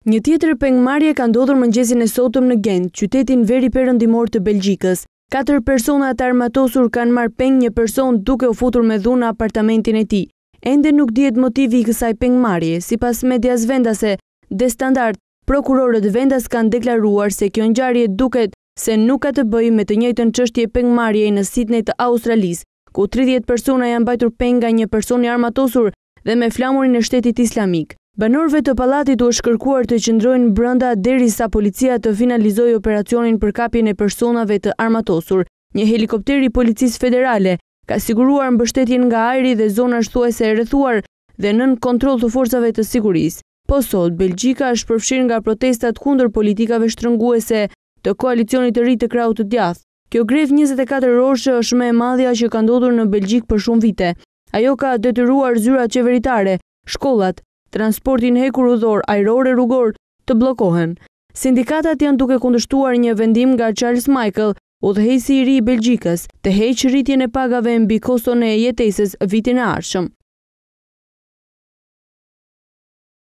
Një tjetër pengmarrje ka ndodhur mëngjesin e sotëm në Gent, qytetin veriperëndimor të Belgjikës. 4 persona të armatosur kanë marrë peng një person duke u futur me dhunë në apartamentin e tij. Ende nuk dihet motivi i kësaj pengmarrje. Sipas medias vendase dhe Standard, prokurorët vendas kanë deklaruar se kjo ngjarje duket se nuk ka të bëjë me të njëjtën çështje pengmarrjeje në Sydney të Australisë, ku 30 persona janë mbajtur peng nga një person i armatosur dhe me flamurin e Shtetit Islamik. Banorëve të pallatit u është kërkuar të qëndrojnë brenda derisa policia të finalizojë operacionin për kapjen e personave të armatosur. Një helikopter i Policisë Federale ka siguruar mbështetjen nga ajri dhe zona është thuajse e rrethuar dhe nën kontroll të forcave të sigurisë. Po sot, Belgjika është përfshirë nga protestat kundër politikave shtrënguese të koalicionit të ri të krahut të djathtë. Kjo grevë 24 orëshe është më e madhja që ka ndodhur në Belgjikë për shumë vite. Ajo ka detyruar zyrat qeveritare, shkollat, transportin hekurudhor, ajror e rrugor të bllokohen. Sindikatat janë duke kundërshtuar një vendim nga Charles Michael, udhëheqësi i ri i Belgjikës, të heqë rritjen e pagave mbi koston e jetesës vitin e ardhshëm.